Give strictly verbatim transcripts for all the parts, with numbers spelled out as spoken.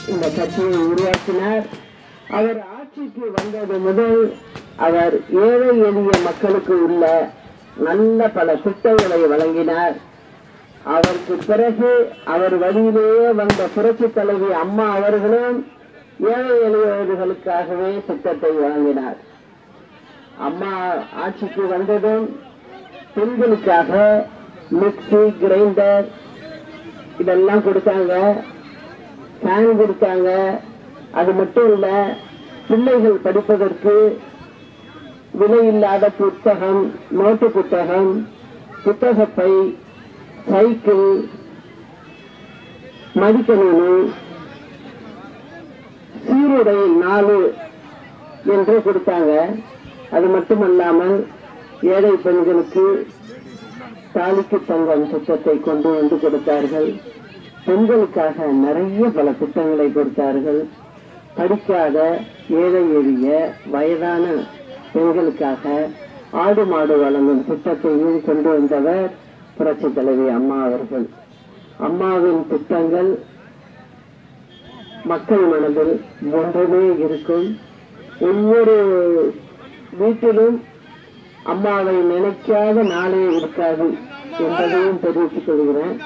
இந்த கட்சியை உருவாக்கினார். அவர் ஆட்சிக்கு வந்தது முதல் அவர் ஏழை எளிய மக்களுக்கு உள்ள நல்ல பல திட்டங்களை வழங்கினார். அதற்கு பிறகு அவர் வழியிலேயே வந்த புரட்சி தலைவி அம்மா அவர்களும் ஏழை எளியவர்களுக்காகவே திட்டத்தை வழங்கினார். அம்மா ஆட்சிக்கு வந்ததும் பெண்களுக்காக மிக்சி, கிரைண்டர் இதெல்லாம் கொடுத்தாங்க, ஃபேன் கொடுத்தாங்க. அது மட்டும் இல்ல, பிள்ளைகள் படிப்பதற்கு விலையில்லாத புத்தகம், நோட்டு புத்தகம், புத்தகப்பை, சைக்கிள், மடிக்கணினி, சீருடை நாலு என்று கொடுத்தாங்க. அது மட்டுமல்லாமல் ஏழை பெண்களுக்கு தாலிக்கு தங்கம் திட்டத்தை கொண்டு வந்து கொடுத்தார்கள். பெண்களுக்காக நிறைய பல திட்டங்களை கொடுத்தார்கள். படிக்காத ஏழை எளிய வயதான பெண்களுக்காக ஆடு மாடு வழங்கும் திட்டத்தையும் கொண்டு வந்தவர் புரட்சி தலைவி அம்மா அவர்கள். அம்மாவின் திட்டங்கள் மக்கள் மனதில் ஒன்றுமே இருக்கும். ஒவ்வொரு வீட்டிலும் அம்மாவை நினைக்காத நாளே இருக்காது என்பதையும் தெரிவித்துக் கொள்கிறேன்.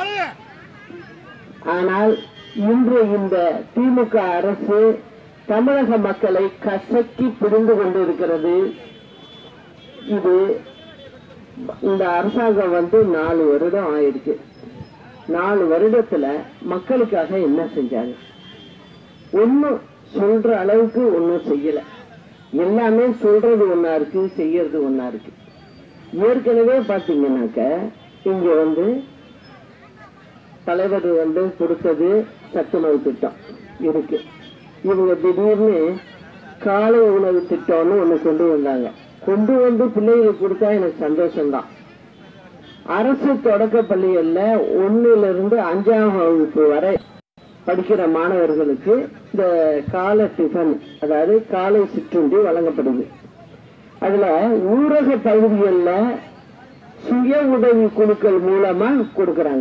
ஆனால் இன்று இந்த திமுக அரசு தமிழக மக்களை கசக்கி பிடிந்து கொண்டிருக்கிறது. இது இந்த அரசாங்கம் வந்து நாலு வருடம் ஆயிடுச்சு. நாலு வருடத்துல மக்களுக்காக என்ன செஞ்சாங்க? ஒன்னும் சொல்ற அளவுக்கு ஒன்னும் செய்யல. எல்லாமே சொல்றது ஒன்னா இருக்கு, செய்யறது ஒன்னா இருக்கு. ஏற்கனவே பாத்தீங்கன்னாக்க இங்க வந்து தலைவர் வந்து கொடுத்தது சத்துணவு திட்டம் இருக்கு. இவங்க திடீர்னு காலை உணவு திட்டம்னு ஒண்ணு கொண்டு வந்தாங்க. கொண்டு வந்து பிள்ளைகளுக்கு கொடுத்தா எனக்கு சந்தோஷம்தான். அரசு தொடக்க பள்ளிகள்ல ஒன்னுல இருந்து அஞ்சாம் வகுப்பு வரை படிக்கிற மாணவர்களுக்கு இந்த காலை டிஃபன், அதாவது காலை சிற்றுண்டி வழங்கப்படுது. அதுல ஊரக பகுதிகளில் சுய உதவி குழுக்கள் மூலமா கொடுக்கறாங்க.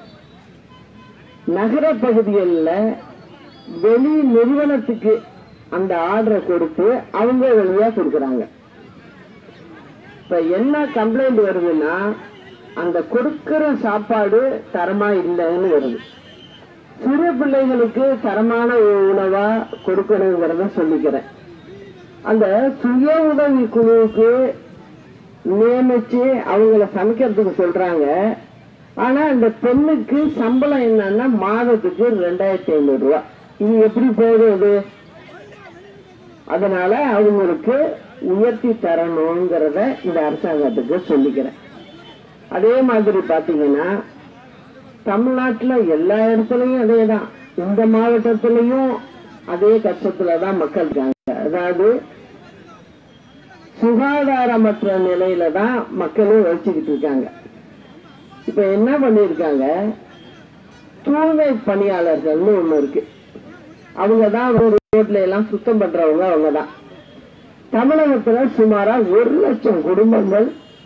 நகர பகுதிகளில் வெளி நிறுவனத்துக்கு அந்த ஆர்டரை கொடுத்து அவங்க வழியா கொடுக்கறாங்க. இப்ப என்ன கம்ப்ளைண்ட் வருதுன்னா, அந்த கொடுக்கிற சாப்பாடு தரமா இல்லைன்னு வருது. சிறு பிள்ளைகளுக்கு தரமான உணவா கொடுக்கணுங்கிறத சொல்லிக்கிறேன். அந்த சுய உதவி குழுவுக்கு நியமிச்சு அவங்கள சமைக்கிறதுக்கு சொல்றாங்க. ஆனா அந்த பெண்ணுக்கு சம்பளம் என்னன்னா மாதத்துக்கு ரெண்டாயிரத்தி ஐநூறு ரூபாய். இது எப்படி போகுது? அதனால அவங்களுக்கு உயர்த்தி தரணுங்கிறத இந்த அரசாங்கத்துக்கு சொல்லிக்கிறேன். அதே மாதிரி பாத்தீங்கன்னா தமிழ்நாட்டுல எல்லா இடத்துலயும் அதேதான், இந்த மாவட்டத்திலையும் அதே கஷ்டத்துலதான் மக்கள் இருக்காங்க. அதாவது சுகாதாரமற்ற நிலையில தான் மக்களும் வச்சுக்கிட்டு இருக்காங்க. இப்ப என்ன பண்ணிருக்காங்க, தூய்மை பணியாளர்கள்னு ஒண்ணு இருக்கு. அவங்கதான் ரோட்ல எல்லாம் சுத்தம் பண்றவங்க. அவங்கதான் தமிழகத்துல சுமாரா ஒரு லட்சம் குடும்பங்கள்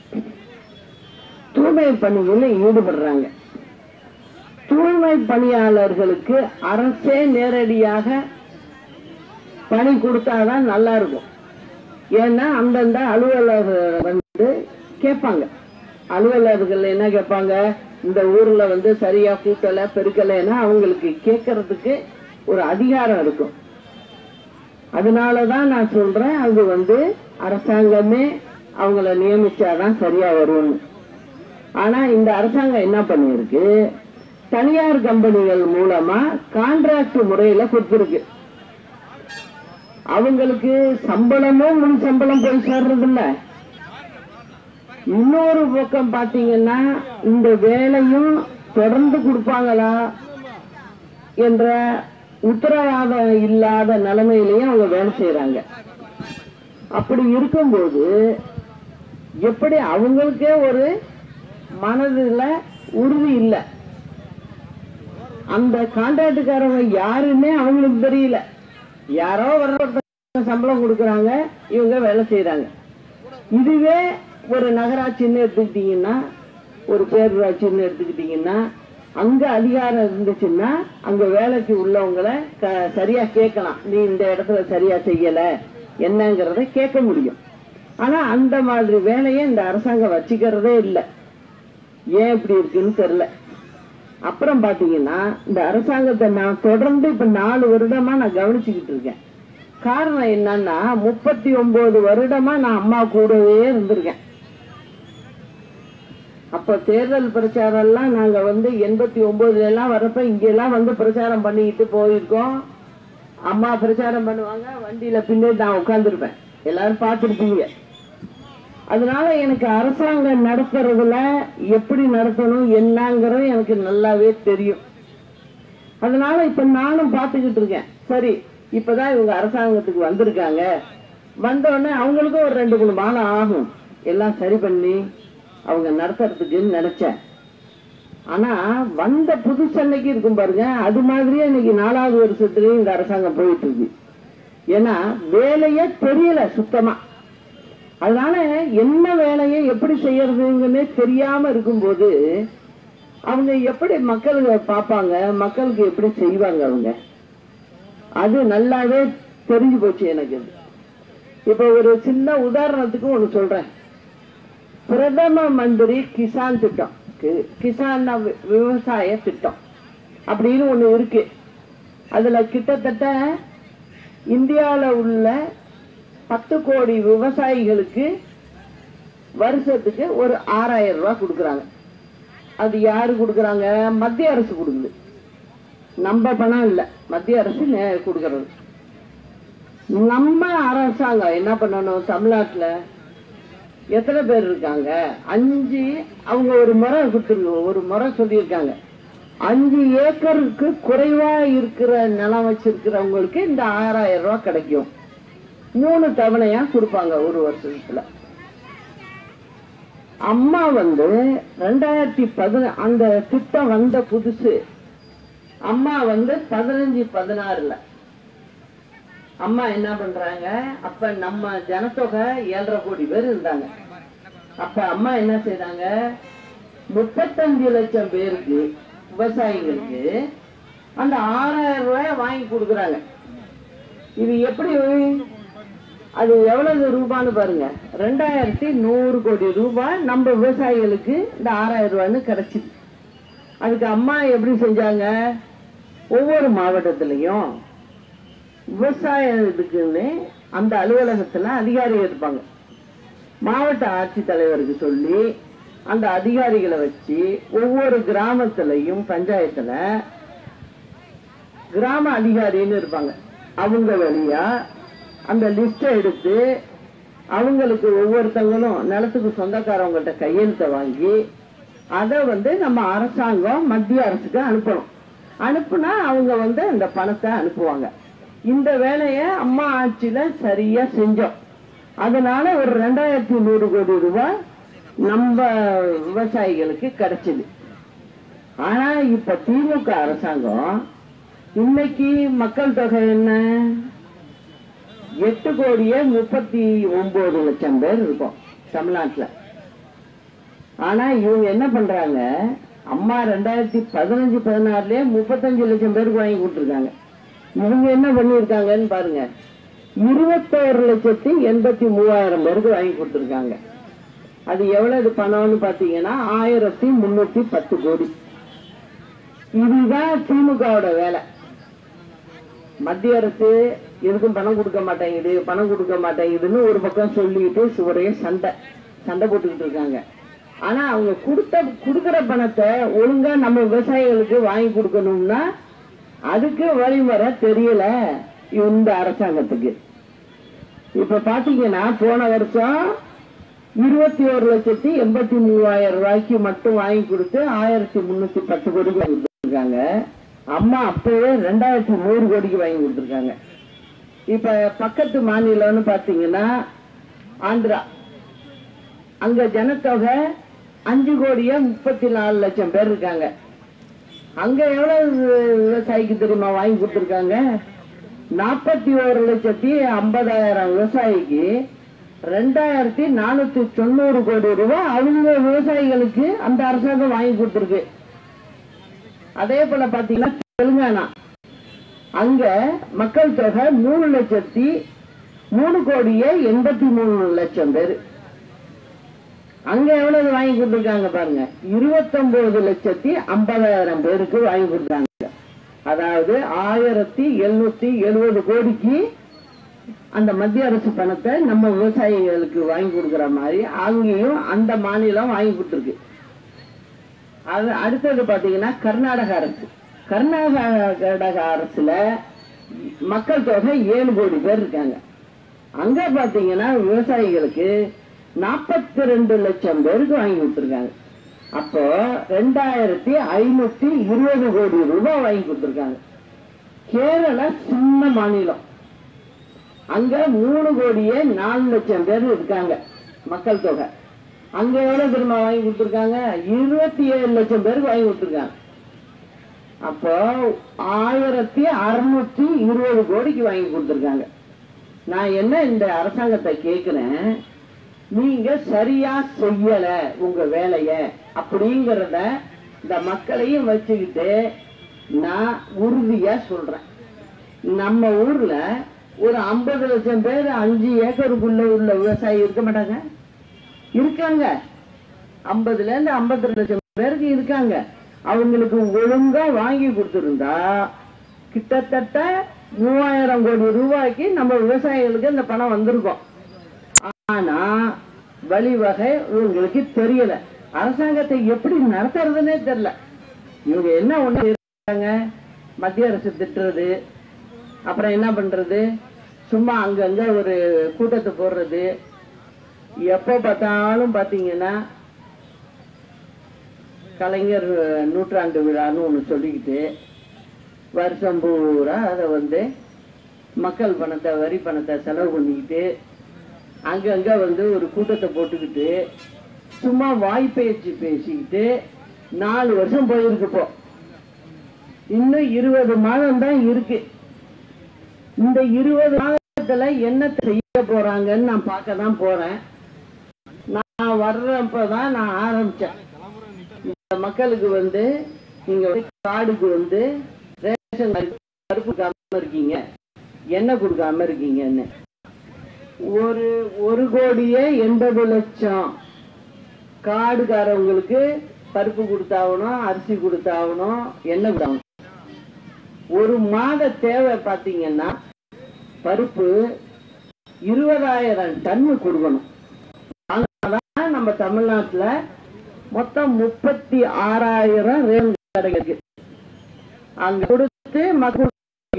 தூய்மை பணிகளில் ஈடுபடுறாங்க. தூய்மை பணியாளர்களுக்கு அரசே நேரடியாக பணி கொடுத்தாதான் நல்லா இருக்கும். ஏன்னா அந்தந்த அலுவலர்கள் வந்து கேட்பாங்க. அலுவலர்கள் என்ன கேட்பாங்க, இந்த ஊர்ல வந்து சரியா கூட்டல பெருக்கலைன்னா அவங்களுக்கு கேட்கறதுக்கு ஒரு அதிகாரம் இருக்கும். அதனாலதான் நான் சொல்றேன், அது வந்து அரசாங்கமே அவங்கள நியமிச்சாதான் சரியா வரும்னு. ஆனா இந்த அரசாங்கம் என்ன பண்ணிருக்கு, தனியார் கம்பெனிகள் மூலமா கான்ட்ராக்ட் முறையில கொடுத்திருக்கு. அவங்களுக்கு சம்பளமும் முன் சம்பளம் போய் சேர்றது இல்ல. இன்னொரு பக்கம் பாத்தீங்கன்னா இந்த வேலையும் தொடர்ந்து கொடுப்பாங்களா என்ற உத்தரவாதம் இல்லாத நிலைமையிலையும் அவங்க வேலை செய்யறாங்க. அப்படி இருக்கும்போது எப்படி அவங்களுக்கே ஒரு மனதுல உறுதி இல்லை. அந்த கான்ட்ராக்டுக்காரங்க யாருன்னே அவங்களுக்கு தெரியல. யாரோ வர்ற சம்பளம் கொடுக்கறாங்க, இவங்க வேலை செய்யறாங்க. இதுவே ஒரு நகராட்சின்னு எடுத்துக்கிட்டீங்கன்னா, ஒரு பேரூராட்சின்னு எடுத்துக்கிட்டீங்கன்னா, அங்க அதிகாரம் இருந்துச்சுன்னா அங்க வேலைக்கு உள்ளவங்களை சரியா கேட்கலாம், நீ இந்த இடத்துல சரியா செய்யல என்னங்கறத கேட்க முடியும். ஆனா அந்த மாதிரி வேலையை இந்த அரசாங்கம் வச்சுக்கிறதே இல்லை. ஏன் இப்படி இருக்குன்னு தெரியல. அப்புறம் பாத்தீங்கன்னா இந்த அரசாங்கத்தை நான் தொடர்ந்து இப்ப நாலு வருடமா நான் கவனிச்சுக்கிட்டு இருக்கேன். காரணம் என்னன்னா முப்பத்தி ஒன்பது வருடமா நான் அம்மா கூடவே இருந்திருக்கேன். அப்ப தேர்தல் பிரச்சாரம் எல்லாம் நாங்க வந்து எண்பத்தி ஒன்பதுல எல்லாம் வரப்ப இங்க எல்லாம் வந்து பிரச்சாரம் பண்ணிக்கிட்டு போயிருக்கோம். அம்மா பிரச்சாரம் பண்ணுவாங்க, வண்டியில பின்னாடி நான் உட்கார்ந்துருப்பேன், எல்லாரும் பார்த்துருப்பீங்க. அதனால எனக்கு அரசாங்கம் நடத்துறதுல எப்படி நடத்தணும் என்னங்கிறது எனக்கு நல்லாவே தெரியும். அதனால இப்ப நானும் பார்த்துக்கிட்டு இருக்கேன். சரி, இப்பதான் இவங்க அரசாங்கத்துக்கு வந்திருக்காங்க, வந்தோடனே அவங்களுக்கும் ஒரு ரெண்டு மூணு மாதம் ஆகும் எல்லாம் சரி பண்ணி அவங்க நடத்துறதுக்கு நினைச்சேன். ஆனா வந்த புது சென்னைக்கு இருக்கும் பாருங்க, அது மாதிரியே இன்னைக்கு நாலாவது வருஷத்துலயும் இந்த அரசாங்கம் போயிட்டு இருக்கு. ஏன்னா வேலையே தெரியல சுத்தமா. அதனால என்ன வேலையை எப்படி செய்யறதுங்கன்னு தெரியாம இருக்கும்போது அவங்க எப்படி மக்களுக்கு பார்ப்பாங்க, மக்களுக்கு எப்படி செய்வாங்க அவங்க, அது நல்லாவே தெரிஞ்சு போச்சு எனக்கு. இப்ப ஒரு சின்ன உதாரணத்துக்கு ஒண்ணு சொல்றேன். பிரதம மந்திரி கிசான் திட்டம், கிசான் விவசாய திட்டம் அப்படின்னு ஒண்ணு இருக்கு. அதுல கிட்டத்தட்ட இந்தியாவில உள்ள பத்து கோடி விவசாயிகளுக்கு வருஷத்துக்கு ஒரு ஆறாயிரம் ரூபாய் கொடுக்கறாங்க. அது யாரு கொடுக்கறாங்க? மத்திய அரசு கொடுக்குது, நம்ம பணம் இல்ல, மத்திய அரசு கொடுக்கறது. நம்ம அரசாங்கம் என்ன பண்ணணும்? தமிழ்நாட்டுல எத்தனை பேர் இருக்காங்க? அஞ்சு. அவங்க ஒரு முறை கொடுத்துருக்க, ஒரு முறை சொல்லியிருக்காங்க, அஞ்சு ஏக்கருக்கு குறைவா இருக்கிற நிலம் வச்சிருக்கிறவங்களுக்கு இந்த ஆறாயிரம் ரூபாய் கிடைக்கும். மூணு தவணையா கொடுப்பாங்க ஒரு வருஷத்துல. அம்மா வந்து ரெண்டாயிரத்தி பதின அந்த திட்டம் வந்த புதுசு, அம்மா வந்து பதினஞ்சு பதினாறுல அம்மா என்ன பண்றாங்க, அப்ப நம்ம ஜனத்தொகை ஏழரை கோடி பேர் இருந்தாங்க. அப்ப அம்மா என்ன செய்தாங்க, முப்பத்தஞ்சு லட்சம் பேருக்கு விவசாயிகளுக்கு அந்த ஆறாயிரம் ரூபாய் வாங்கி கொடுக்கறாங்க. இது எப்படி, அது எவ்வளவு ரூபான்னு பாருங்க, ரெண்டாயிரத்தி நூறு கோடி ரூபாய் நம்ம விவசாயிகளுக்கு இந்த ஆறாயிரம் ரூபாய்னு கிடைச்சிது. அதுக்கு அம்மா எப்படி செஞ்சாங்க, ஒவ்வொரு மாவட்டத்திலையும் விவசாயத்துக்குன்னு அந்த அலுவலகத்துல அதிகாரி இருப்பாங்க. மாவட்ட ஆட்சித்தலைவருக்கு சொல்லி அந்த அதிகாரிகளை வச்சு ஒவ்வொரு கிராமத்திலையும் பஞ்சாயத்துல கிராம அதிகாரின்னு இருப்பாங்க, அவங்க வழியா அந்த லிஸ்ட எடுத்து அவங்களுக்கு ஒவ்வொருத்தவங்களும் நிலத்துக்கு சொந்தக்காரவங்கள்ட்ட கையெழுத்தை வாங்கி அதை வந்து நம்ம அரசாங்கம் மத்திய அரசுக்கு அனுப்பணும். அனுப்புனா அவங்க வந்து அந்த பணத்தை அனுப்புவாங்க. இந்த வேலைய அம்மா ஆட்சியில சரியா செஞ்சோம். அதனால ஒரு ரெண்டாயிரத்தி நூறு கோடி ரூபாய் நம்ம விவசாயிகளுக்கு கிடைச்சது. ஆனா இப்ப திமுக அரசாங்கம் இன்னைக்கு மக்கள் தொகை என்ன, எட்டு கோடியே முப்பத்தி ஒன்பது லட்சம் பேர் இருக்கும் தமிழ்நாட்டுல. ஆனா இவங்க என்ன பண்றாங்க, அம்மா ரெண்டாயிரத்தி பதினஞ்சு பதினாறுலயே முப்பத்தஞ்சு லட்சம் பேருக்கு வாங்கி கொடுத்துருக்காங்க. இவங்க என்ன பண்ணிருக்காங்கன்னு பாருங்க, இருபத்தோரு லட்சத்தி எண்பத்தி மூவாயிரம் பேருக்கு வாங்கி கொடுத்துருக்காங்க. அது எவ்வளவு பணம்னு பாத்தீங்கன்னா ஆயிரத்தி முன்னூத்தி பத்து கோடி. இதுதான் திமுகவோட வேலை. மத்திய அரசு எதுக்கும் பணம் கொடுக்க மாட்டேங்குது, பணம் கொடுக்க மாட்டேங்குதுன்னு ஒரு பக்கம் சொல்லிட்டு ஒரே சண்டை சண்டை போட்டுக்கிட்டு இருக்காங்க. ஆனா அவங்க கொடுத்த கொடுக்கற பணத்தை ஒழுங்கா நம்ம விவசாயிகளுக்கு வாங்கி கொடுக்கணும்னா அதுக்கு வழிமுறை தெரியல இந்த அரசாங்கத்துக்கு. இப்ப பாத்தீங்கன்னா போன வருஷம் இருபத்தி ஒரு லட்சத்தி எண்பத்தி மூவாயிரம் ரூபாய்க்கு மட்டும் வாங்கி கொடுத்து ஆயிரத்தி முன்னூத்தி பத்து கோடிக்கு வாங்கி கொடுத்துருக்காங்க. அம்மா அப்பவே ரெண்டாயிரத்தி நூறு கோடிக்கு வாங்கி கொடுத்துருக்காங்க. இப்ப பக்கத்து மாநிலம்னு பாத்தீங்கன்னா ஆந்திரா, அங்க ஜனத்தொகை அஞ்சு கோடியே முப்பத்தி நாலு லட்சம் பேர் இருக்காங்க. அங்க எவ்வளவு விவசாயிக்கு தெரியுமா வாங்கி கொடுத்துருக்காங்க, நாற்பத்தி ஒரு லட்சத்தி ஐம்பதாயிரம் விவசாயிக்கு ரெண்டாயிரத்தி நானூத்தி தொண்ணூறு கோடி ரூபாய் அவங்க விவசாயிகளுக்கு அந்த அரசாங்கம் வாங்கி கொடுத்துருக்கு. அதே போல பாத்தீங்கன்னா தெலுங்கானா, அங்க மக்கள் தொகை மூணு லட்சத்தி மூணு கோடியே எண்பத்தி மூணு லட்சம் பேரு. அங்க எவ்வளவு வாங்கி கொடுத்துருக்காங்க பாருங்க, இருபத்தி ஒன்பது லட்சத்தி ஐம்பதாயிரம் பேருக்கு வாங்கி கொடுத்தாங்க. அதாவது ஆயிரத்தி எழுநூத்தி எழுபது கோடிக்கு அந்த மத்திய அரசு பணத்தை நம்ம விவசாயிகளுக்கு வாங்கி கொடுக்கிற மாதிரி அங்கேயும் அந்த மாநிலம் வாங்கி கொடுத்துருக்கு. அது அடுத்தது பாத்தீங்கன்னா கர்நாடக அரசு. கர்நாடக அரசுல மக்கள் தொகை ஏழு கோடி பேர் இருக்காங்க. அங்க பாத்தீங்கன்னா விவசாயிகளுக்கு நாற்பத்தி ரெண்டு லட்சம் பேருக்கு வாங்கி கொடுத்துருக்காங்க. அப்போ ரெண்டாயிரத்தி ஐநூத்தி இருபது கோடி ரூபாய் வாங்கி கொடுத்துருக்காங்க. கேரளா சின்ன மாநிலம், அங்க மூணு கோடியே நாலு லட்சம் பேர் இருக்காங்க மக்கள் தொகை. அங்க எவ்வளவு திரும்ப வாங்கி கொடுத்துருக்காங்க, இருபத்தி ஏழு லட்சம் பேருக்கு வாங்கி கொடுத்துருக்காங்க. அப்போ ஆயிரத்தி அறுநூத்தி இருபது கோடிக்கு வாங்கி கொடுத்துருக்காங்க. நான் என்ன இந்த அரசாங்கத்தை கேட்கிறேன், நீங்க சரியா செய்யல உங்க வேலைய அப்படிங்கறத இந்த மக்களையும் வச்சுக்கிட்டு நான் உறுதியா சொல்றேன். நம்ம ஊர்ல ஒரு ஐம்பது லட்சம் பேர் அஞ்சு ஏக்கருக்குள்ள உள்ள விவசாயி இருக்க மாட்டாங்க, இருக்காங்க. ஐம்பதுல இருந்து ஐம்பத்தி ரெண்டு லட்சம் பேருக்கு இருக்காங்க. அவங்களுக்கு ஒழுங்கா வாங்கி கொடுத்திருந்தா கிட்டத்தட்ட மூவாயிரம் கோடி ரூபாய்க்கு நம்ம விவசாயிகளுக்கு இந்த பணம் வந்திருக்கும். ஆனா வழிவகை இவங்களுக்கு தெரியல. அரசாங்கத்தை எப்படி நடத்துறதுன்னே தெரியல. இவங்க என்ன ஒண்ணு செய்றாங்க, மத்திய அரசு திட்டுறது, அப்புறம் என்ன பண்றது, சும்மா அங்கங்க ஒரு கூட்டத்தை போடுறது. எப்ப பார்த்தாலும் பாத்தீங்கன்னா கலைஞர் நூற்றாண்டு விழான்னு ஒண்ணு சொல்லிக்கிட்டு வருஷம் பூரா அதை வந்து மக்கள் பணத்தை வரி பணத்தை செலவு பண்ணிக்கிட்டு அங்கங்க வந்து ஒரு கூட்டத்தை போட்டுக்கிட்டு சும்மா வாய்ப்பேச்சு பேசிக்கிட்டு நாலு வருஷம் போயிருக்கு. போ இன்னும் இருபது மாதம் தான் இருக்கு. இந்த இருபது மாதத்துல என்ன செய்ய போறாங்கன்னு நான் பார்க்க தான் போறேன். நான் வர்றப்பதான் நான் ஆரம்பிச்சேன். இந்த மக்களுக்கு வந்து நீங்க கார்டுக்கு வந்து ரேஷன் பருப்பு கொடுக்காம இருக்கீங்க, எண்ணெய் கொடுக்காம இருக்கீங்கன்னு. ஒரு ஒரு கோடியே எண்பது லட்சம் கார்டுக்காரவங்களுக்கு பருப்பு கொடுத்தாகணும், அரிசி கொடுத்தாகணும், எண்ணெய் கொடுத்தாகணும். ஒரு மாத தேவை பாத்தீங்கன்னா பருப்பு இருபதாயிரம் டன்னு கொடுக்கணும். அதனாலதான் நம்ம தமிழ்நாட்டுல மொத்தம் முப்பத்தி ஆறாயிரம் ரேஷன் கடை இருக்கு. அங்க கொடுத்து மக்கள்.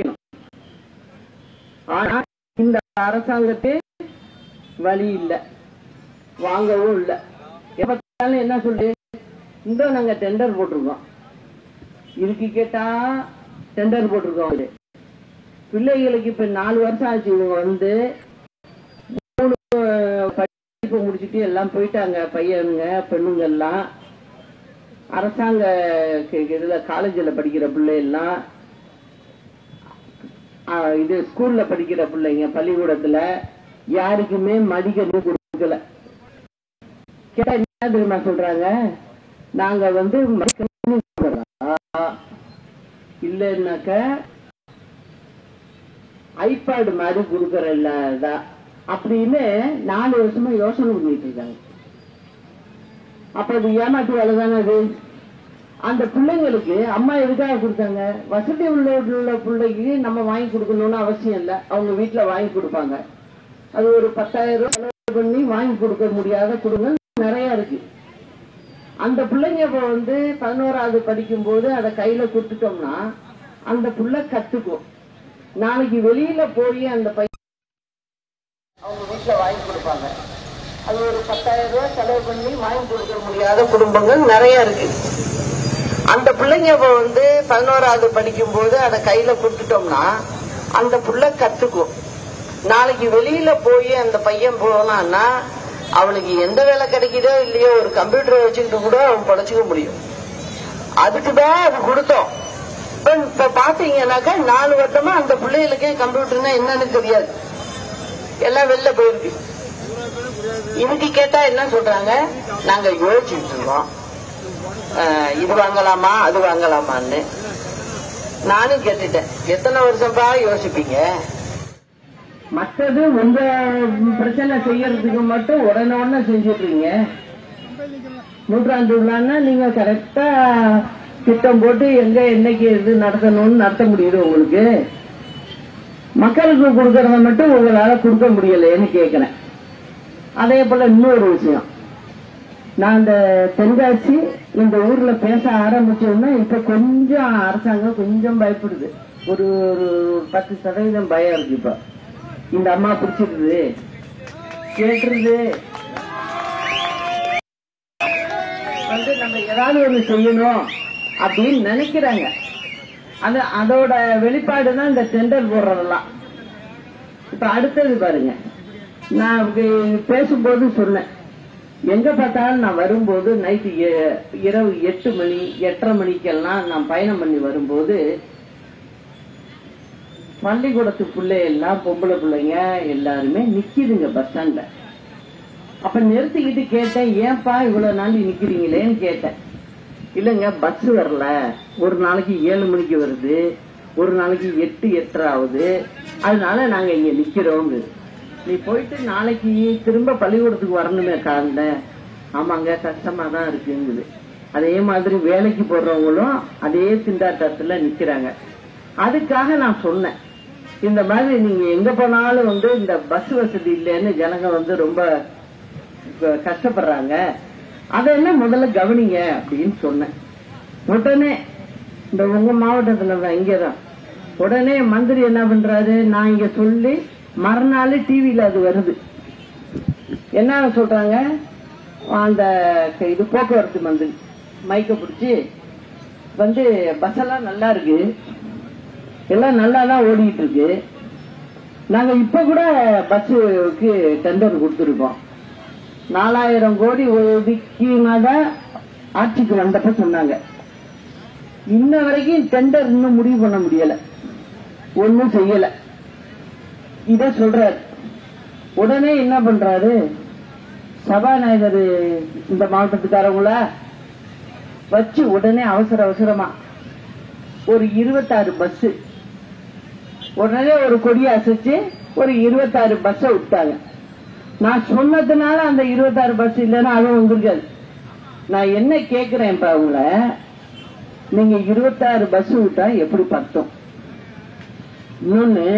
ஆனா இந்த அரசாங்கத்தை வழி இல்ல, வாங்கவும் இல்ல. எப்ப என்ன சொல்லு, இந்த நாங்க டெண்டர் போட்டிருக்கோம், இதுக்கு கேட்டா டெண்டர் போட்டிருக்கோம். பிள்ளைகளுக்கு இப்ப நாலு வருஷம் ஆச்சு. இவங்க வந்து மூணு படிப்பு முடிச்சுட்டு எல்லாம் போயிட்டாங்க, பையனுங்க பெண்ணுங்க எல்லாம். அரசாங்க இதுல காலேஜ்ல படிக்கிற பிள்ளை எல்லாம், இது ஸ்கூல்ல படிக்கிற பிள்ளைங்க பள்ளிக்கூடத்துல யாருக்குமே மடிக்கணினி கொடுக்கல. கேட்டா என்ன தெரியுமா சொல்றாங்க, நாங்க வந்து மடிக்கணினி இல்லைன்னாக்க ஐபேட் மாதிரி கொடுக்கறல்ல அப்படின்னு நாலு வருஷமா யோசனை பண்ணிட்டு இருக்காங்க. அப்ப அது ஏமாற்று வேலை தானே அது. அந்த பிள்ளைங்களுக்கு அம்மா எதுக்காக கொடுத்தாங்க, வசதி உள்ள உள்ள பிள்ளைக்கு நம்ம வாங்கி கொடுக்கணும்னு அவசியம் இல்லை, அவங்க வீட்டுல வாங்கி கொடுப்பாங்க. அது ஒரு பத்தாயிரம் ரூபாய் செலவு பண்ணி வாங்கி கொடுக்க முடியாத குடும்பங்கள் நிறைய இருக்கு. அந்த பிள்ளைங்க இப்ப வந்து பதினோராவது படிக்கும் போது அதை கையில கொடுத்துட்டோம்னா அந்த பிள்ளை கத்துக்கும். நாளைக்கு வெளியில போய் அந்த பையன் அவங்க வீட்டுல வாங்கி கொடுப்பாங்க. அது ஒரு பத்தாயிரம் ரூபாய் செலவு பண்ணி வாங்கி கொடுக்க முடியாத குடும்பங்கள் நிறைய இருக்கு. அந்த பிள்ளைங்க இப்ப வந்து பதினோராவது படிக்கும் போது அதை கையில கொடுத்துட்டோம்னா அந்த பிள்ளை கத்துக்கும். நாளைக்கு வெளியில போய் அந்த பையன் போனான்னா அவனுக்கு எந்த வேலை கிடைக்குதோ இல்லையோ ஒரு கம்ப்யூட்டரை வச்சுக்கிட்டு கூட அவன் படைச்சுக்க முடியும். அதுக்குதான் அது கொடுத்தோம். இப்ப பாத்தீங்கன்னாக்கா நாலு வருஷமா அந்த பிள்ளைகளுக்கே கம்ப்யூட்டர்னா என்னன்னு தெரியாது, எல்லாம் வெளில போயிருக்கு. இதுக்கு கேட்டா என்ன சொல்றாங்க, நாங்க யோசிச்சுட்டு இருக்கோம், இது வாங்கலாமா அது வாங்கலாமான்னு. நானும் கேட்டுட்டேன், எத்தனை வருஷம்பா யோசிப்பீங்க? மற்றது உங்க பிரச்சனை செய்யறதுக்கு மட்டும் உடனே உடனே செஞ்சிடுறீங்க. நூற்றாண்டு விழான்னா நீங்க கரெக்டா திட்டம் போட்டு எங்க என்னைக்கு எது நடத்தணும்னு நடத்த முடியுது. உங்களுக்கு மக்களுக்கு கொடுக்கறத மட்டும் உங்களால கொடுக்க முடியலன்னு கேட்கிறேன். அதே போல இன்னொரு விஷயம், நான் இந்த தென்காசி இந்த ஊர்ல பேச ஆரம்பிச்சோம்னா இப்ப கொஞ்சம் அரசாங்கம் கொஞ்சம் பயப்படுது. ஒரு ஒரு பத்து சதவீதம் பயம் இருக்கு. இப்ப இந்த அம்மா பிடிச்சிருது கேட்டுருது வந்து நம்ம ஏதாவது ஒண்ணு செய்யணும் அப்படின்னு நினைக்கிறாங்க. அது அதோட வெளிப்பாடுதான் இந்த டெண்டர் போடுறதெல்லாம். இப்ப அடுத்தது பாருங்க, நான் பேசும்போது சொன்னேன், எங்க பார்த்தாலும் நான் வரும்போது நைட்டு இரவு எட்டு மணி எட்டரை மணிக்கெல்லாம் நான் பயணம் பண்ணி வரும்போது பள்ளிக்கூடத்து பிள்ளை எல்லாம் பொம்பளை பிள்ளைங்க எல்லாருமே நிக்குதுங்க பஸ் ஸ்டாண்ட்ல. அப்ப நிறுத்திக்கிட்டு கேட்டேன், ஏன்பா இவ்வளவு நாள் நிக்கிறீங்களேன்னு கேட்டேன். இல்லங்க பஸ் வரல, ஒரு நாளைக்கு ஏழு மணிக்கு வருது, ஒரு நாளைக்கு எட்டு எட்டரை ஆகுது, அதனால நாங்க இங்க நிக்கிறோம். நீ போயிட்டு நாளைக்கு திரும்ப பள்ளிக்கூடத்துக்கு வரணுமே காலைல. ஆமாங்க கஷ்டமா தான் இருக்குங்குது. அதே மாதிரி வேலைக்கு போடுறவங்களும் அதே திண்டாட்டத்துல நிக்கிறாங்க. அதுக்காக நான் சொன்னேன், இந்த மாதிரி நீங்க எங்க போனாலும் வந்து இந்த பஸ் வசதி இல்லைன்னு ஜனங்க வந்து ரொம்ப கஷ்டப்படுறாங்க, அதெல்லாம் முதல்ல கவனிங்க அப்படின்னு சொன்னேன். உடனே இந்த உங்க மாவட்டத்துல தான் இங்கதான் உடனே மந்திரி என்ன பண்றாரு, நான் இங்க சொல்லி மறுநாள் டிவியில அது வருது. என்ன சொல்றாங்க, அந்த இது போக்குவரத்து மந்திரி மைக்க பிடிச்சி வந்து பஸ் எல்லாம் நல்லா இருக்கு, எல்லாம் நல்லா தான் ஓடிட்டு இருக்கு, நாங்க இப்ப கூட பஸ்ஸுக்கு டெண்டர் கொடுத்துருக்கோம், நாலாயிரம் கோடி ஒதுக்கினாதான் ஆட்சிக்கு வந்தப்ப சொன்னாங்க. இன்ன வரைக்கும் டெண்டர் இன்னும் முடிவு பண்ண முடியல, ஒன்னும் செய்யல. இத சொல்றாரு. உடனே என்ன பண்றாரு, சபாநாயகர் இந்த மாவட்டத்துக்காரங்கள வச்சு உடனே அவசர அவசரமா ஒரு இருபத்தாறு பஸ் உடனே ஒரு கொடியை அசைச்சு ஒரு இருபத்தாறு பஸ் விட்டாங்க. நான் சொன்னதுனால அந்த இருபத்தாறு பஸ் இல்லைன்னா அதுவும் வந்திருக்காது. நான் என்ன கேட்கிறேன், இப்ப அவங்கள நீங்க இருபத்தாறு பஸ் விட்டா எப்படி பத்தும்? இன்னொன்னு,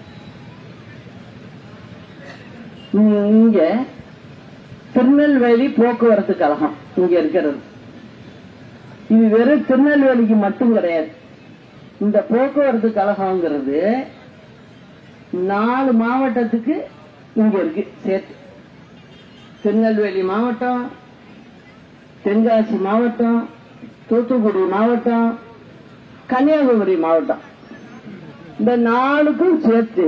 இங்க திருநெல்வேலி போக்குவரத்து கழகம் இங்க இருக்கிறது, இது வெறும் திருநெல்வேலிக்கு மட்டும் கிடையாது. இந்த போக்குவரத்து கழகம்ங்கிறது நாலு மாவட்டத்துக்கு இங்க இருக்கு சேர்த்து. திருநெல்வேலி மாவட்டம், தென்காசி மாவட்டம், தூத்துக்குடி மாவட்டம், கன்னியாகுமரி மாவட்டம், இந்த நாலுக்கும் சேர்த்து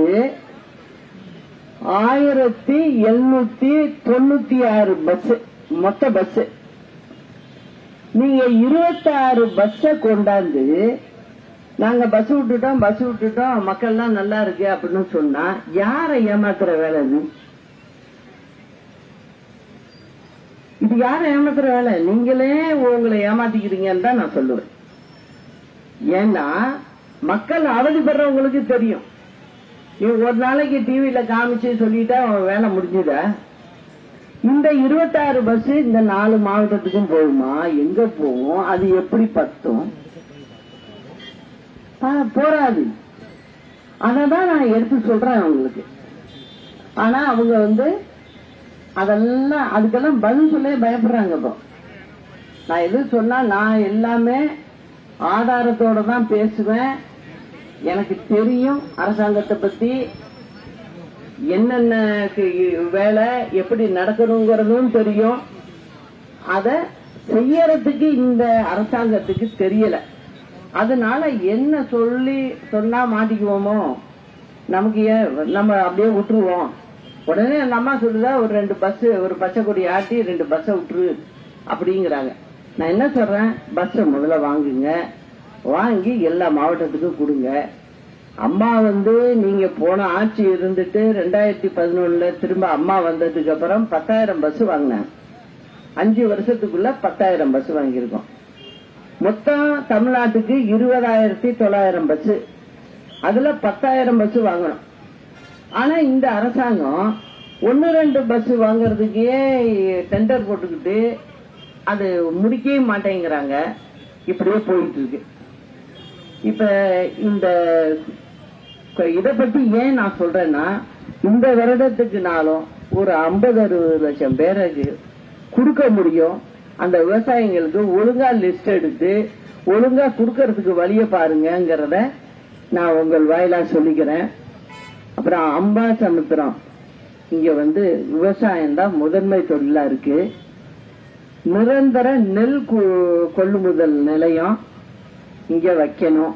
ஆயிரத்தி எழுநூத்தி தொண்ணூத்தி ஆறு பஸ் மொத்த பஸ். நீங்க இருபத்தி ஆறு பஸ்ஸ கொண்டாந்து நாங்க பஸ் விட்டுட்டோம் பஸ் விட்டுட்டோம் மக்கள்லாம் நல்லா இருக்கு அப்படின்னு சொன்னா யாரை ஏமாத்துற வேலை இது? இது யாரை ஏமாத்துற வேலை? நீங்களே உங்களை ஏமாத்திக்கிறீங்கன்னு தான் நான் சொல்லுவேன். ஏன்னா மக்கள் அவதிப்படுறவங்களுக்கு தெரியும். நீ ஒரு நாளைக்கு டிவியில காமிச்சு சொல்லிட்டா வேலை முடிஞ்சுத. இந்த இருபத்தாறு பஸ் இந்த நாலு மாவட்டத்துக்கும் போகுமா? எங்க போகும்? அது எப்படி பத்தும்? போராது. அததான் நான் எடுத்து சொல்றேன் அவங்களுக்கு. ஆனா அவங்க வந்து அதெல்லாம் அதுக்கெல்லாம் பதில் சொல்ல பயப்படுறாங்க. இப்போ நான் எது சொன்னா நான் எல்லாமே ஆதாரத்தோட தான் பேசுவேன். எனக்கு தெரியும் அரசாங்கத்தை பத்தி, என்னென்ன வேலை எப்படி நடக்கணுங்கிறதும் தெரியும். அத செய்யறதுக்கு இந்த அரசாங்கத்துக்கு தெரியல. அதனால என்ன சொல்லி சொன்னா மாட்டிக்குவோமோ, நமக்கு நம்ம அப்படியே விட்டுருவோம். உடனே அந்த அம்மா சொல்லுதா, ஒரு ரெண்டு பஸ் ஒரு பச்சை கொடி ஆட்டி ரெண்டு பஸ்ஸை விட்டுரு அப்படிங்கிறாங்க. நான் என்ன சொல்றேன், பஸ் முதல்ல வாங்குங்க, வாங்கி எல்லா மாவட்டத்துக்கும் கொடுங்க. அம்மா வந்து நீங்க போன ஆட்சி இருந்துட்டு ரெண்டாயிரத்தி பதினொன்னுல திரும்ப அம்மா வந்ததுக்கு அப்புறம் பத்தாயிரம் பஸ் வாங்கினாங்க. அஞ்சு வருஷத்துக்குள்ள பத்தாயிரம் பஸ் வாங்கியிருக்கோம். மொத்தம் தமிழ்நாட்டுக்கு இருபதாயிரத்தி தொள்ளாயிரம் பஸ், அதுல பத்தாயிரம் பஸ் வாங்கணும். ஆனா இந்த அரசாங்கம் ஒன்னு ரெண்டு பஸ் வாங்கறதுக்கே டெண்டர் போட்டுக்கிட்டு அது முடிக்கவே மாட்டேங்கிறாங்க. இப்படியே போயிட்டு இருக்கு. இப்ப இந்த இத பத்தி ஏன் நான் சொல்றேன்னா, இந்த வருடத்துக்குனாலும் ஒரு ஐம்பது அறுபது லட்சம் பேருக்கு கொடுக்க முடியும். அந்த விவசாயிகளுக்கு ஒழுங்கா லிஸ்ட் எடுத்து ஒழுங்கா கொடுக்கறதுக்கு வழிய பாருங்கிறத நான் உங்கள் வாயிலா சொல்லிக்கிறேன். அப்புறம் அம்பா சமுத்திரம் இங்க வந்து விவசாயம் தான் முதன்மை தொழிலா இருக்கு. நிரந்தர நெல் கொள்முதல் நிலையம் இங்க வைக்கணும்.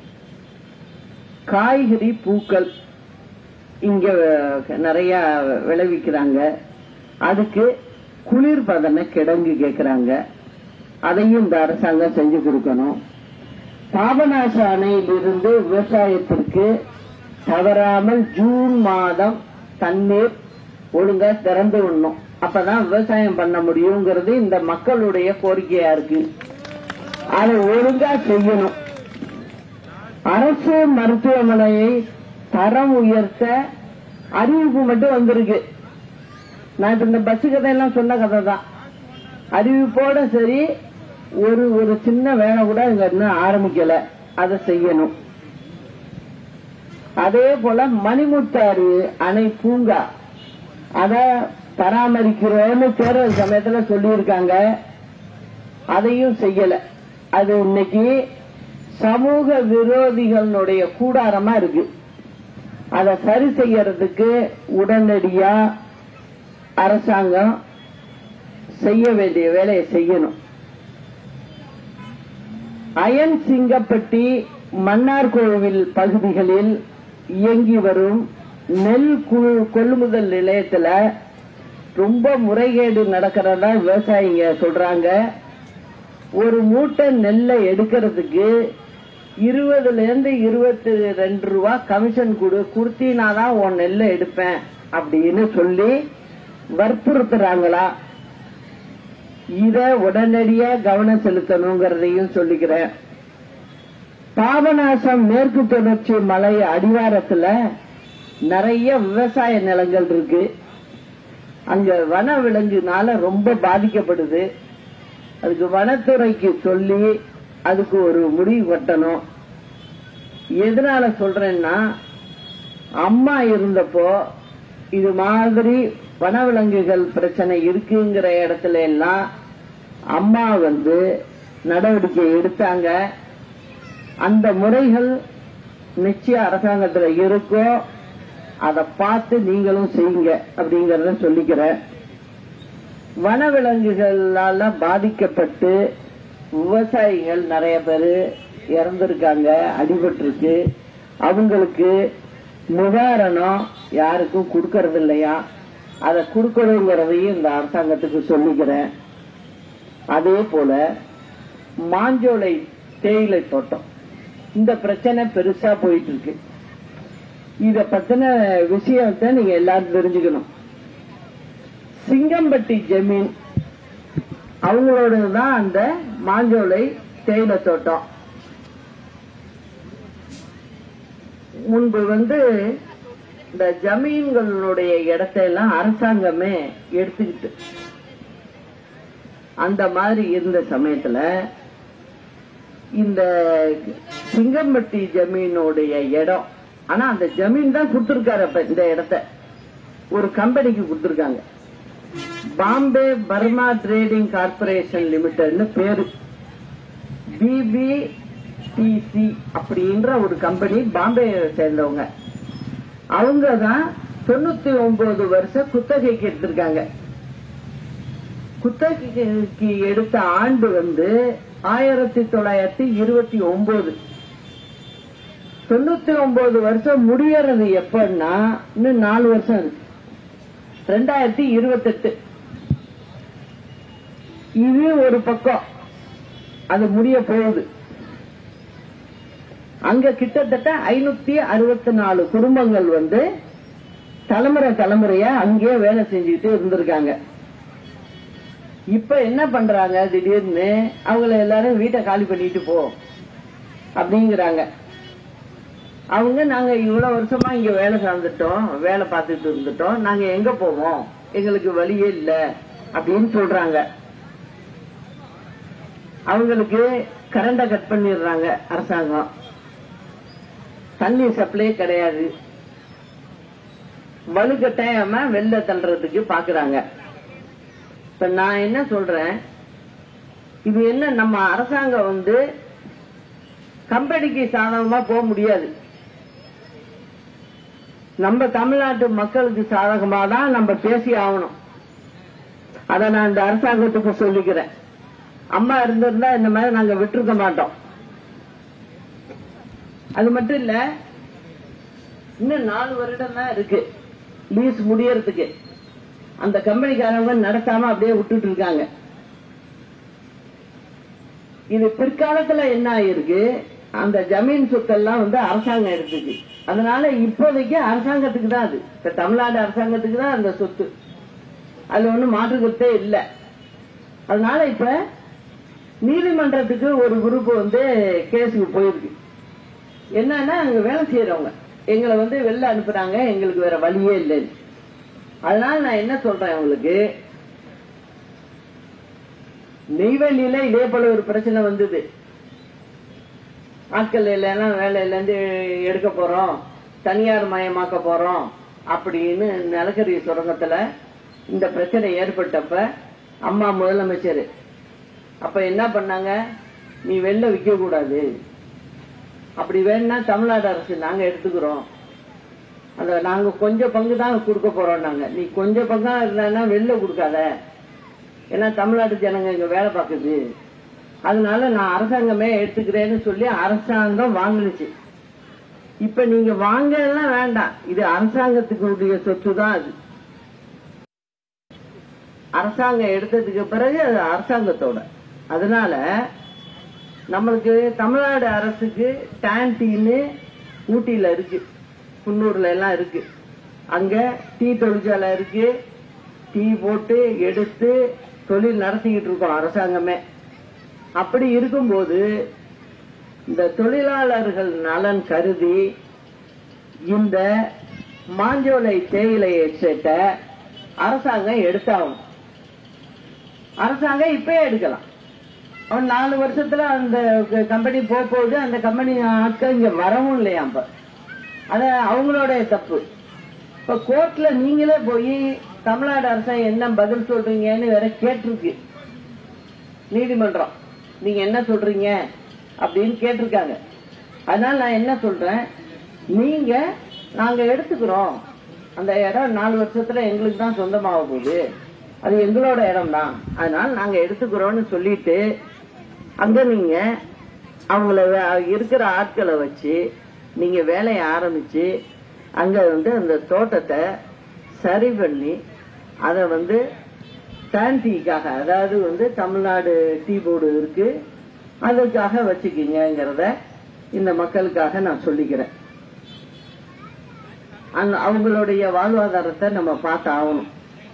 காய்கறி பூக்கள் இங்க நிறைய விளைவிக்கிறாங்க. அதுக்கு குளிர்பதன கிடங்கு கேட்கிறாங்க. அதையும் இந்த அரசாங்கம் செஞ்சு கொடுக்கணும். பாபநாச அணையிலிருந்து விவசாயத்திற்கு தவறாமல் ஜூன் மாதம் தண்ணீர் ஒழுங்கா திறந்து விடணும். அப்பதான் விவசாயம் பண்ண முடியுங்கிறது இந்த மக்களுடைய கோரிக்கையா இருக்கு. அதை ஒழுங்கா செய்யணும். அரசு மருத்துவமனையை தரம் உயர்த்த அறிவிப்பு மட்டும் வந்திருக்கு. நான் இப்ப இந்த பஸ் கதையெல்லாம் சொன்ன கதை தான். அறிவிப்போட சரி, ஒரு ஒரு சின்ன வேலை கூட இங்க இன்னும் ஆரம்பிக்கல. அதை செய்யணும். அதே போல மணிமுத்தாறு அணை பூங்கா அத பராமரிக்கிறோம்னு தேர்தல் சமயத்துல சொல்லியிருக்காங்க. அதையும் செய்யல. அது இன்னைக்கு சமூக விரோதிகளுடைய கூடாரமா இருக்கு. அதை சரி செய்யறதுக்கு உடனடியா அரசாங்கம் செய்ய வேண்டிய வேலையை செய்யணும். அயன் சிங்கப்பட்டி மன்னார்கோவில் பகுதிகளில் இயங்கி வரும் நெல் கொள்முதல் நிலையத்துல ரொம்ப முறைகேடு நடக்கிறதா விவசாயிங்க சொல்றாங்க. ஒரு மூட்டை நெல்லை எடுக்கிறதுக்கு இருபதுல இருந்து இருபத்தி ரெண்டு ரூபா கமிஷன் கொடு, குடுத்தினாதான் உன் நெல்லை எடுப்பேன் அப்படின்னு சொல்லி வற்புறுத்துறாங்களா? இத உடனடியா கவனம் செலுத்தணுங்கிறதையும் சொல்லிக்கிறேன். பாபநாசம் மேற்கு தொடர்ச்சி மலை அடிவாரத்துல நிறைய விவசாய நிலங்கள் இருக்கு. அங்க வன விலங்குனால ரொம்ப பாதிக்கப்படுது. அதுக்கு வனத்துறைக்கு சொல்லி அதுக்கு ஒரு முடிவு கட்டணும். எதனால சொல்றேன்னா, அம்மா இருந்தப்போ இது மாதிரி வனவிலங்குகள் பிரச்சனை இருக்குங்கிற இடத்துல எல்லாம் அம்மா வந்து நடவடிக்கை எடுத்தாங்க. அந்த முறைகள் நிச்சயம் அரசாங்கத்துல இருக்கும். அதை பார்த்து நீங்களும் செய்யுங்க அப்படிங்கறத சொல்லிக்கிறேன். வனவிலங்குகளால பாதிக்கப்பட்டு விவசாயிகள் நிறைய பேர் இறந்திருக்காங்க, அடிபட்டிருக்கு. அவங்களுக்கு நிவாரணம் யாருக்கும் கொடுக்கறது இல்லையா? அதை கொடுக்கணுங்கிறதையும் இந்த அரசாங்கத்துக்கு சொல்லிக்கிறேன். அதே போல மாஞ்சோலை தேயிலை தோட்டம் இந்த பிரச்சனை பெருசா போயிட்டு இருக்கு. இத பத்தின விஷயத்தை நீங்க எல்லாரும் தெரிஞ்சுக்கணும். சிங்கம்பட்டி ஜமீன் அவங்களோடதான் அந்த மாஞ்சோலை தேயிலை தோட்டம். முன்பு வந்து இந்த ஜமீன்களுடைய இடத்தையெல்லாம் அரசாங்கமே எடுத்துக்கிட்டு அந்த மாதிரி இருந்த சமயத்துல இந்த சிங்கம்பட்டி ஜமீனுடைய இடம், ஆனா அந்த ஜமீன் தான் கொடுத்திருக்காரு. அப்ப இந்த இடத்த ஒரு கம்பெனிக்கு கொடுத்திருக்காங்க. பாம்பே பர்மா ட்ரேடிங் கார்பரேஷன் லிமிடெட்னு பேரு. பிபிடிசி அப்படின்ற ஒரு கம்பெனி, பாம்பே சேர்ந்தவங்க. அவங்க தான் தொண்ணூத்தி ஒன்பது வருஷம் குத்தகைக்கு எடுத்திருக்காங்க. குத்தகைக்கு எடுத்த ஆண்டு வந்து ஆயிரத்தி தொள்ளாயிரத்தி இருபத்தி ஒன்பது. தொண்ணூத்தி ஒன்பது வருஷம் முடியறது எப்பன்னா இன்னும் நாலு வருஷம் இருக்கு. ரெண்டாயிரத்தி இருபத்தி எட்டு இது ஒரு பக்கம் அது முடிய போகுது. அங்க கிட்டத்தட்ட ஐநூத்தி அறுபத்தி நாலு குடும்பங்கள் வந்து தலைமுறை தலைமுறையா அங்கேயே வேலை செஞ்சுட்டு இருந்திருக்காங்க. இப்ப என்ன பண்றாங்க, திடீர்னு அவங்கள எல்லாரும் வீட்டை காலி பண்ணிட்டு போ அப்படிங்கிறாங்க. அவங்க நாங்க இவ்வளவு வருஷமா இங்க வேலை சார்ந்துட்டோம், வேலை பார்த்துட்டு இருந்துட்டோம், நாங்க எங்க போவோம், எங்களுக்கு வழியே இல்ல அப்படின்னு சொல்றாங்க. அவங்களுக்கு கரண்ட கட் பண்ணிடுறாங்க அரசாங்கம், தண்ணி சப்ளை கிடையாது, வலுக்கட்டாயமா வெளில தள்ளுறதுக்கு பாக்குறாங்க. இப்ப நான் என்ன சொல்றேன், இது என்ன நம்ம அரசாங்கம் வந்து கம்பெனிக்கு சாதகமா போக முடியாது, நம்ம தமிழ்நாட்டு மக்களுக்கு சாதகமா தான் நம்ம பேசி ஆகணும். அத நான் இந்த அரசாங்கத்துக்கு சொல்லிக்கிறேன். அம்மா இருந்திருந்தா இந்த மாதிரி நாங்க விட்டுருக்க மாட்டோம். அது மட்டும் இல்ல, இன்னும் நாலு வருடம் தான் இருக்கு லீஸ் முடியறதுக்கு. அந்த கம்பெனிக்காரங்க நடத்தாம அப்படியே விட்டுட்டு இருக்காங்க. இது பிற்காலத்துல என்ன ஆயிருக்கு, அந்த ஜமீன் சொத்தெல்லாம் வந்து அரசாங்கம் எடுத்துக்கு. அதனால இப்போதைக்கு அரசாங்கத்துக்கு தான் அது, இப்ப தமிழ்நாடு அரசாங்கத்துக்கு தான் அந்த சொத்து, அது ஒண்ணும் மாற்றுக்கிறதே இல்லை. அதனால இப்ப நீதிமன்றத்துக்கு ஒரு குரூப் வந்து கேஸுக்கு போயிருக்கு. என்னன்னா அங்க வேலை செய்யறவங்க எங்களை வந்து வெளில அனுப்புறாங்க, எங்களுக்கு வேற வழியே இல்லை. அதனால நான் என்ன சொல்றேன், உங்களுக்கு நெய்வேலியில இதே போல ஒரு பிரச்சனை வந்தது. ஆட்கள் எல்லாம் வேலையில இருந்து எடுக்க போறோம், தனியார் மயமாக்க போறோம் அப்படின்னு நிலக்கரி சுரங்கத்துல இந்த பிரச்சனை ஏற்பட்டப்ப அம்மா முதலமைச்சர் அப்ப என்ன பண்ணாங்க, நீ வெளில விற்க கூடாது, அப்படி வேணும்னா தமிழ்நாடு அரசு நாங்க எடுத்துக்கிறோம், அந்த நாங்க கொஞ்சம் பங்கு தான் கொடுக்க போறோம், நாங்க நீ கொஞ்சம் பங்கா இருந்தா வெளில கொடுக்காத, ஏன்னா தமிழ்நாட்டு ஜனங்க இங்க வேலை பார்க்குது, அதனால நான் அரசாங்கமே எடுத்துக்கிறேன்னு சொல்லி அரசாங்கம் வாங்கினுச்சு. இப்ப நீங்க வாங்க எல்லாம் வேண்டாம், இது அரசாங்கத்துக்குரிய சொத்து தான். அது அரசாங்கம் எடுத்ததுக்கு பிறகு அது அரசாங்கத்தோட. அதனால நம்மளுக்கு தமிழ்நாடு அரசுக்கு டான்டீன்னு ஊட்டியில இருக்கு, குன்னூர்ல எல்லாம் இருக்கு, அங்க டீ தொழிற்சாலை இருக்கு, டீ போட்டு எடுத்து தொழில் நடத்திக்கிட்டு இருக்கோம் அரசாங்கமே. அப்படி இருக்கும்போது இந்த தொழிலாளர்கள் நலன் கருதி இந்த மாஞ்சோலை தேயிலை எஸ்டேட்டை அரசாங்கம் எடுத்தாகும். அரசாங்கம் இப்பயே எடுக்கலாம். அவன் நாலு வருஷத்துல அந்த கம்பெனி போக போகுது, அந்த கம்பெனி ஆட்கள் இங்க வரவும் இல்லையா, அப்ப அத அவங்களோட தப்பு. இப்ப கோர்ட்ல நீங்களே போய் தமிழ்நாடு அரசாங்கம் என்ன பதில் சொல்றீங்கன்னு வேற கேட்டிருக்கு நீதிமன்றம், நீங்க என்ன சொல்றீங்க அப்படின்னு கேட்டிருக்காங்க. அதனால நான் என்ன சொல்றேன், நீங்க நாங்க எடுத்துக்கிறோம், அந்த இடம் நாலு வருஷத்துல எங்களுக்கு தான் சொந்தமாக போகுது, அது எங்களோட இடம் தான், அதனால நாங்க எடுத்துக்கிறோம்னு சொல்லிட்டு அங்க நீங்க அவங்கள இருக்கிற ஆட்களை வச்சு நீங்க வேலையை ஆரம்பிச்சு அங்க வந்து அந்த தோட்டத்தை சரி பண்ணி அதை வந்து டான்டீக்காக, அதாவது வந்து தமிழ்நாடு டீ போர்டு இருக்கு அதுக்காக வச்சுக்கிங்கிறத இந்த மக்களுக்காக நான் சொல்லிக்கிறேன். அவங்களுடைய வாழ்வாதாரத்தை நம்ம பார்த்து ஆகணும்.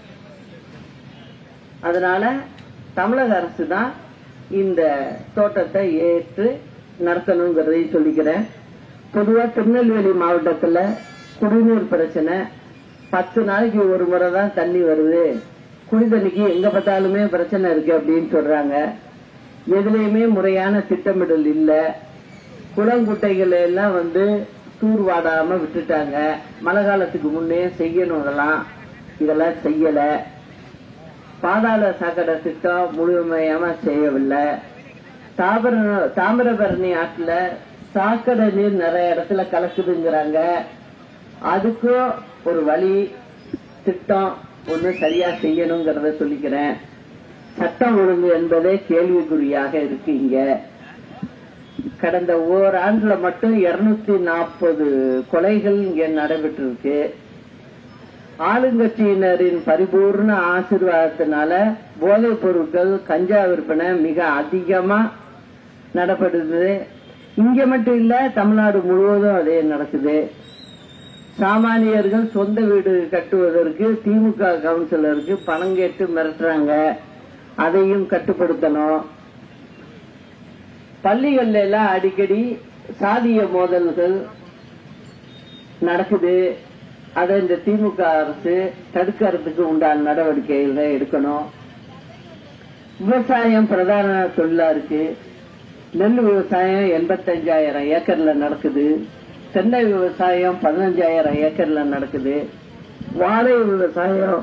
அதனால தமிழக அரசு தான் இந்த தோட்டத்தை ஏற்று நடத்தணுங்கிறதை சொல்லிக்கிறேன். பொதுவா திருநெல்வேலி மாவட்டத்துல குடிநீர் பிரச்சனை, பத்து நாளைக்கு ஒரு முறை தான் தண்ணி வருது, குடிதண்ணிக்கு எங்க பார்த்தாலுமே பிரச்சனை இருக்கு அப்படின்னு சொல்றாங்க. எதுலையுமே முறையான திட்டமிடல் இல்ல, குளங்குட்டைகள் எல்லாம் வந்து தூர்வாடாம விட்டுட்டாங்க, மழை காலத்துக்கு முன்னே செய்யணும், இதெல்லாம் இதெல்லாம் செய்யல. பாதாள சாக்கடை திட்டம் முழுமையாம செய்யவில்லை. தாமிர தாமிரபரணி ஆற்றுல சாக்கடை நீர் நிறைய இடத்துல கலக்குதுங்கிறாங்க, அதுக்கும் ஒரு வழி திட்டம் ஒண்ணு சரியா செய்யணுங்கிறத சொல்லிக்கிறேன். சட்டம் ஒழுங்கு என்பதே கேள்விக்குறியாக இருக்கு. இங்க கடந்த ஓராண்டுல மட்டும் இருநூத்தி நாற்பது கொலைகள் இங்க நடைபெற்று இருக்கு. ஆளுங்கட்சியினரின் பரிபூர்ண ஆசீர்வாதத்தினால போதைப் பொருட்கள், கஞ்சா விற்பனை மிக அதிகமா நடப்படுது. இங்க மட்டும் இல்ல, தமிழ்நாடு முழுவதும் அதே நடக்குது. சாமானியர்கள் சொந்த வீடு கட்டுவதற்கு திமுக கவுன்சிலருக்கு பணம் கேட்டு மிரட்டுறாங்க. அதையும் கட்டுப்படுத்தணும். பள்ளிகள்ல எல்லாம் அடிக்கடி சாதிய மோதல்கள் நடக்குது. அதை இந்த திமுக அரசு தடுக்கிறதுக்கு உண்டான நடவடிக்கைகளை எடுக்கணும். விவசாயம் பிரதான தொழிலா இருக்கு. நெல் விவசாயம் எண்பத்தஞ்சாயிரம் ஏக்கர்ல நடக்குது. தென்னை விவசாயம் பதினஞ்சாயிரம் ஏக்கர்ல நடக்குது. வாழை விவசாயம்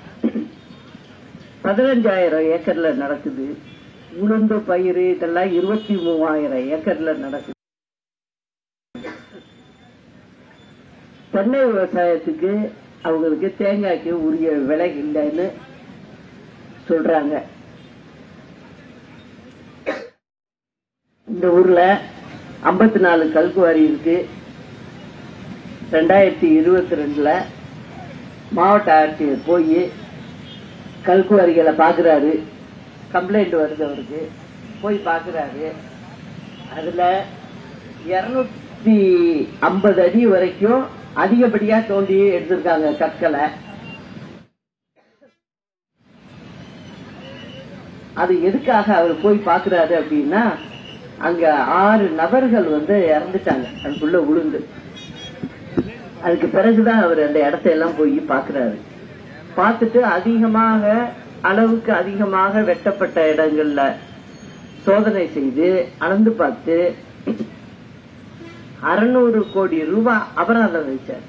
பதினஞ்சாயிரம் ஏக்கர்ல நடக்குது. உளுந்து பயிர் இதெல்லாம் இருபத்தி மூவாயிரம் ஏக்கர்ல நடக்குது. தென்னை விவசாயத்துக்கு அவங்களுக்கு தேங்காய்க்கு உரிய விலை இல்லைன்னு சொல்றாங்க. இந்த ஊர்ல ஐம்பத்தி நாலு கல்குவாரி இருக்கு. ரெண்டாயிரத்தி இருபத்தி ரெண்டுல மாவட்ட ஆட்சியர் போய் கல்குவாரிகளை பாக்குறாரு. கம்ப்ளைண்ட் வருது அவருக்கு. போய் பாக்குறாரு. அதுல இருநூத்தி ஐம்பது அடி வரைக்கும் அதிகப்படியா தோண்டி எடுத்திருக்காங்க கற்களை. அது எதுக்காக அவர் போய் பாக்குறாரு அப்படின்னா, அங்க ஆறு நபர்கள் வந்து இறந்துட்டாங்க அதுக்குள்ள உளுந்து. அதுக்கு பிறகுதான் அவர் அந்த இடத்தையெல்லாம் போய் பாக்குறாரு. பார்த்துட்டு அதிகமாக அளவுக்கு அதிகமாக வெட்டப்பட்ட இடங்கள்ல சோதனை செய்து அளந்து பார்த்து அறுநூறு கோடி ரூபாய் அபராதம் வச்சார்.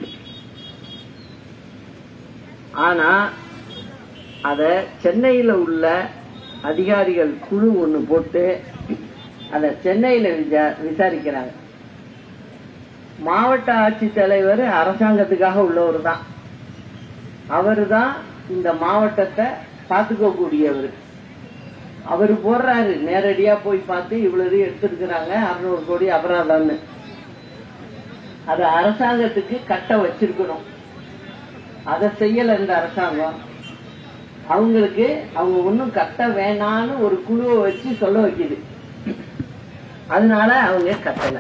ஆனா அத சென்னையில உள்ள அதிகாரிகள் குழு ஒண்ணு போட்டு அத சென்னையில விசாரிக்கிறாங்க. மாவட்ட ஆட்சித்தலைவர் அரசாங்கத்துக்காக உள்ளவர் தான். அவரு தான் இந்த மாவட்டத்தை பார்த்துக்கக்கூடியவர். அவரு போடுறாரு, நேரடியா போய் பார்த்து இவ்வளவு எடுத்திருக்கிறாங்க, அறுநூறு கோடி அபராதம்னு. அது அரசாங்கத்துக்கு கட்ட வச்சிருக்கணும். அதை செய்யல இந்த அரசாங்கம். அவங்களுக்கு அவங்க ஒன்னும் கட்ட வேணான்னு ஒரு குழுவை வச்சு சொல்ல வைக்குது. அதனால அவங்க கட்டல.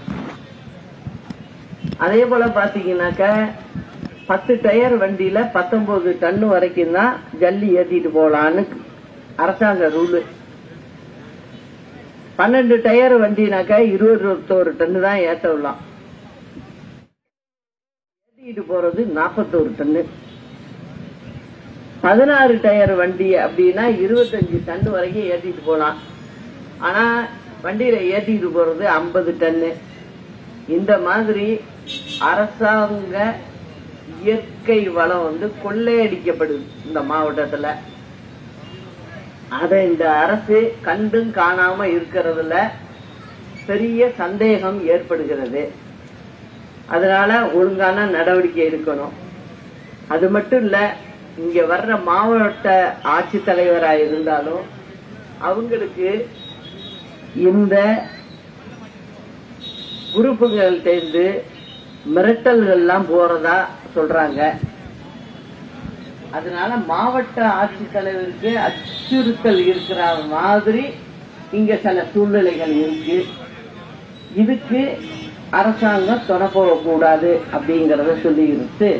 அதே போல பாத்தீங்கன்னாக்க பத்து டயர் வண்டியில பத்தொன்பது டன்னு வரைக்கும் தான் ஜல்லி ஏத்திட்டு போலான்னு அரசாங்க ரூலு. பன்னெண்டு டயர் வண்டினாக்கா இருபத்தோரு டன்னு தான் ஏத்த விடலாம். ஏத்திட்டு போறது நாற்பத்தோரு டன்னு. பதினாறு டயர் வண்டி அப்படின்னா இருபத்தஞ்சு டன்னு வரைக்கும் ஏத்திட்டு போலாம். ஆனா வண்டியில ஏத்திட்டு போறது ஐம்பது டன்னு. இந்த மாதிரி அரசாங்க இயற்கை வளம் வந்து கொள்ளையடிக்கப்படுது இந்த மாவட்டத்துல. அத இந்த அரசு கண்டும் காணாம இருக்கிறதுல பெரிய சந்தேகம் ஏற்படுகிறது. அதனால ஒழுங்கான நடவடிக்கை எடுக்கணும். அது மட்டும் இல்ல, இங்க வர்ற மாவட்ட ஆட்சித்தலைவரா இருந்தாலும் அவங்களுக்கு இந்த குரூப்புகள் சேர்ந்து மிரட்டல்கள் எல்லாம் போறதா சொல்றாங்க. அதனால மாவட்ட ஆட்சித்தலைவருக்கு அச்சுறுத்தல் இருக்கிற மாதிரி இங்க சில சூழ்நிலைகள் இருக்கு. இதுக்கு அரசாங்கம் துணை போகக்கூடாது அப்படிங்கறத சொல்லியிருக்கு.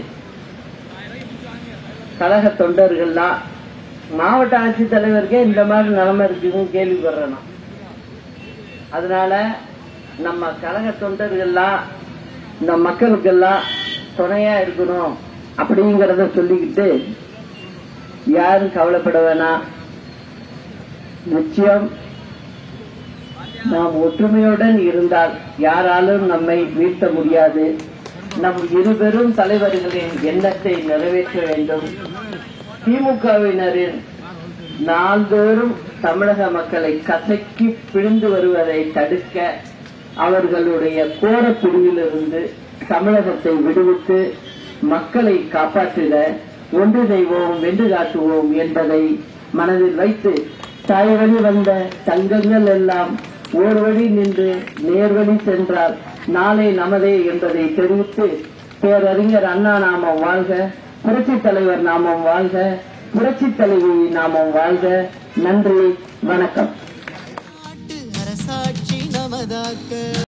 கழக தொண்டர்கள்லாம் மாவட்ட ஆட்சித்தலைவருக்கே இந்த மாதிரி நிலைமை இருக்குன்னு கேள்விப்படுறோம். அதனால நம்ம கழக தொண்டர்கள்லாம் இந்த மக்களுக்கெல்லாம் துணையா இருக்கணும் அப்படிங்கறத சொல்லிக்கிட்டு யாரும் கவலைப்பட வேணாம். நிச்சயம் நாம் ஒற்றுமையுடன் இருந்தால் யாராலும் நம்மை வீழ்த்த முடியாது. நம் இருபெரும் தலைவர்களின் எண்ணத்தை நிறைவேற்ற வேண்டும். திமுகவினரின் நாள்தோறும் தமிழக மக்களை கசக்கி பிழிந்து வருவதை தடுக்க அவர்களுடைய கோர பிடியிலிருந்து தமிழகத்தை விடுவித்து மக்களை காப்பாற்றிட ஒன்றிணைவோம், வென்று காட்டுவோம் என்பதை மனதில் வைத்து தாய்வழி வந்த தங்கங்கள் எல்லாம் ஓர்வழி நின்று நேர்வழி சென்றால் நாளை நமதே என்பதை தெரிவித்து பேரறிஞர் அண்ணா நாமம் வாழ்க, புரட்சித் தலைவர் நாமம் வாழ்க, புரட்சித் தலைவி நாமம் வாழ்க. நன்றி, வணக்கம்.